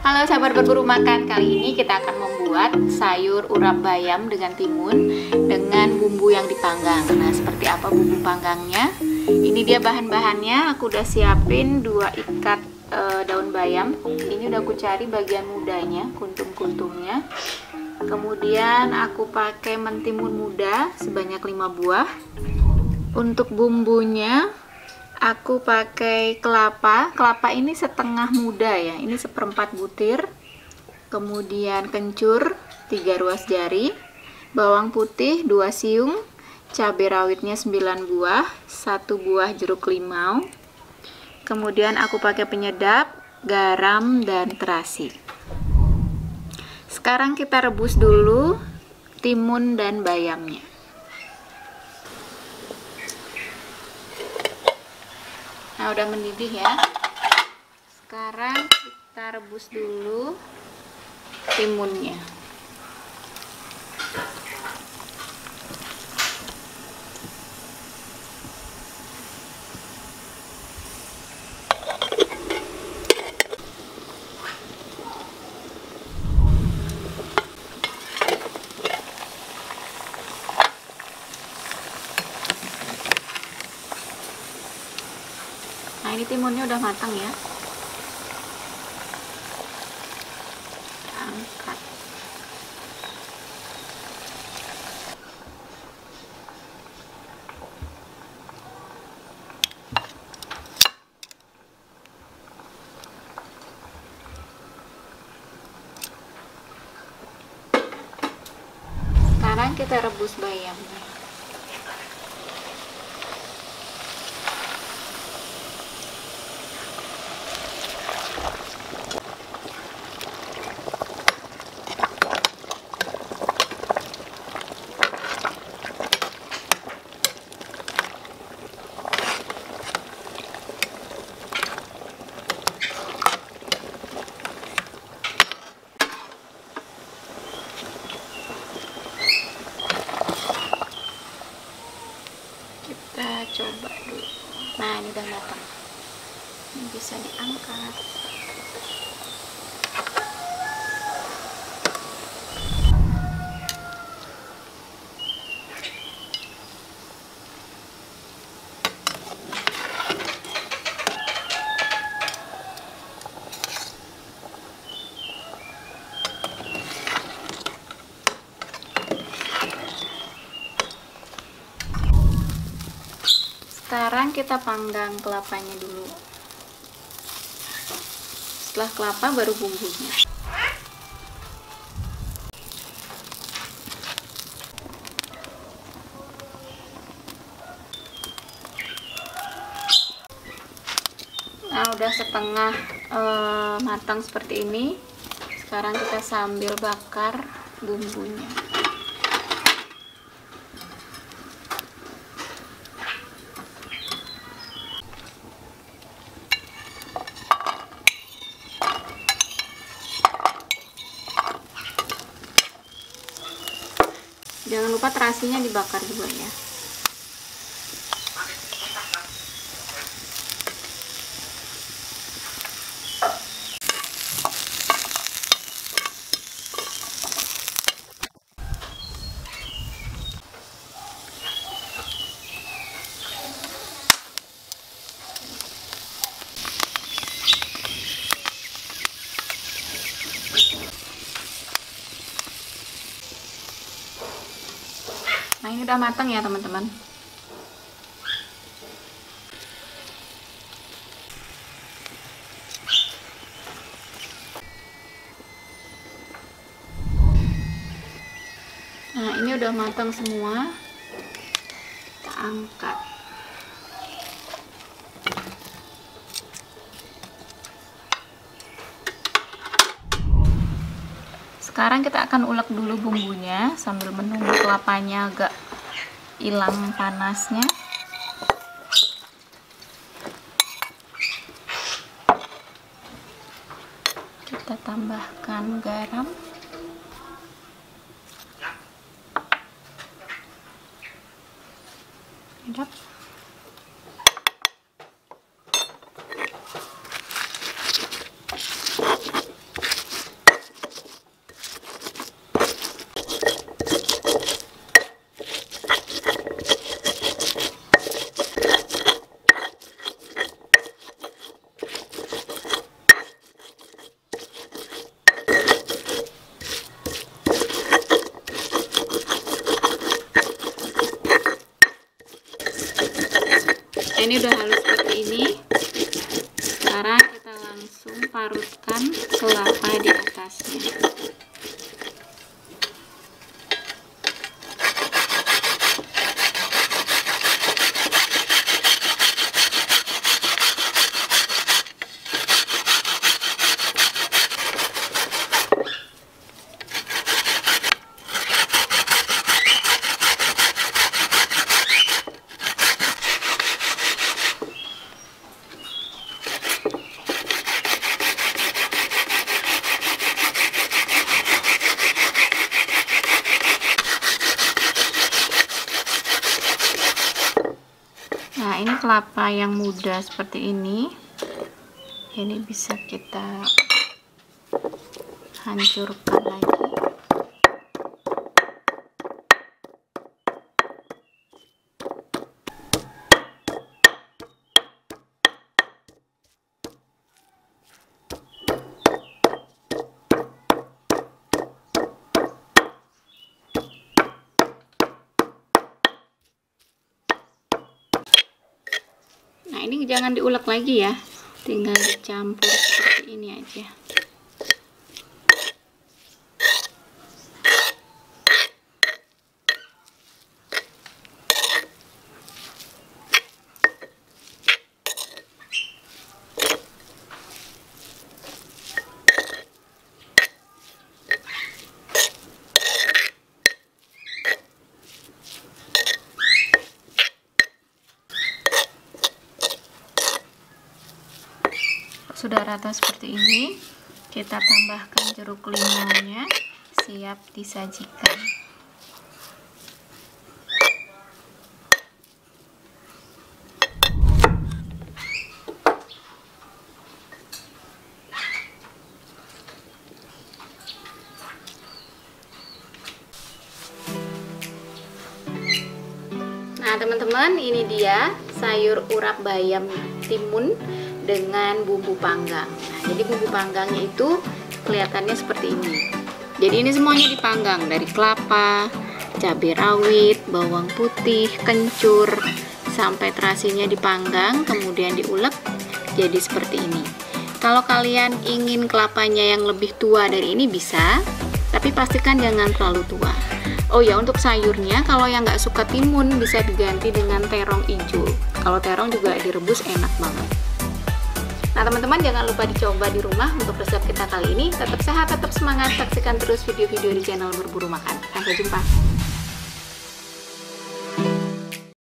Halo sahabat berburu makan, kali ini kita akan membuat sayur urap bayam dengan timun dengan bumbu yang dipanggang. Nah, seperti apa bumbu panggangnya? Ini dia bahan-bahannya. Aku udah siapin 2 ikat daun bayam. Ini udah aku cari bagian mudanya, kuntum-kuntumnya. Kemudian aku pakai mentimun muda sebanyak 5 buah. Untuk bumbunya aku pakai kelapa ini setengah muda ya, ini 1/4 butir. Kemudian kencur 3 ruas jari, bawang putih 2 siung, cabai rawitnya 9 buah, 1 buah jeruk limau. Kemudian aku pakai penyedap, garam, dan terasi. Sekarang kita rebus dulu timun dan bayamnya. Nah, udah mendidih ya. Sekarang kita rebus dulu timunnya. Nah, ini timunnya udah matang ya. Angkat. Sekarang kita rebus bayamnya. Kita coba dulu. Nah, ini udah matang. Ini bisa diangkat. Sekarang kita panggang kelapanya dulu. Setelah kelapa baru bumbunya. Nah, udah setengah matang seperti ini. Sekarang kita sambil bakar bumbunya. Jangan lupa terasinya dibakar juga ya. Nah, ini udah matang ya teman-teman. Nah, ini udah matang semua. Kita angkat. Sekarang kita akan ulek dulu bumbunya sambil menunggu kelapanya agak hilang panasnya. Kita tambahkan garam. Sedap. ini udah halus seperti ini. Sekarang kita langsung parutkan kelapa di atasnya. Nah, ini kelapa yang muda seperti ini bisa kita hancurkan lagi. Nah, ini jangan diulek lagi ya, tinggal dicampur seperti ini aja. Sudah rata seperti ini, kita tambahkan jeruk limonnya, siap disajikan. Nah, teman-teman, ini dia sayur urap bayam timun dengan bumbu panggang. Nah, jadi bumbu panggangnya itu kelihatannya seperti ini. Jadi ini semuanya dipanggang, dari kelapa, cabai rawit, bawang putih, kencur, sampai terasinya dipanggang, kemudian diulek jadi seperti ini. Kalau kalian ingin kelapanya yang lebih tua dari ini bisa, tapi pastikan jangan terlalu tua. Oh ya, untuk sayurnya, kalau yang nggak suka timun bisa diganti dengan terong hijau. Kalau terong juga direbus enak banget. Nah, teman-teman, jangan lupa dicoba di rumah untuk resep kita kali ini. Tetap sehat, tetap semangat, saksikan terus video-video di channel Berburu Makan. Sampai jumpa.